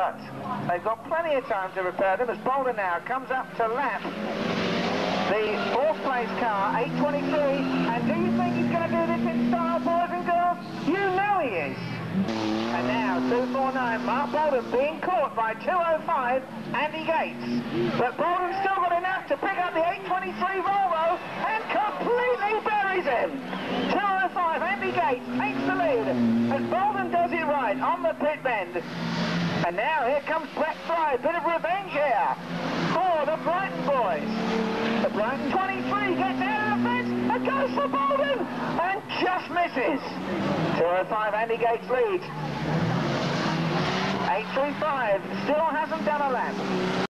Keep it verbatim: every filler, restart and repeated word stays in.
but they've got plenty of time to repair them as Bolden now comes up to lap the fourth place car, eight twenty-three, and do you think he's going to do this in style, boys and girls? You know he is. And now two forty-nine, Mark Bolden being caught by two oh five, Andy Gates. But Bolden's still got enough to pick up the eight twenty-three Volvo and completely buries him. two oh five, Andy Gates takes the lead as Bolden does it right on the pit bend. And now here comes Brett Fry, bit of revenge here for the Brighton boys. The Brighton twenty-three gets out of the fence and goes for Bolden and just misses. two oh five, Andy Gates leads. eight three five still hasn't done a lap.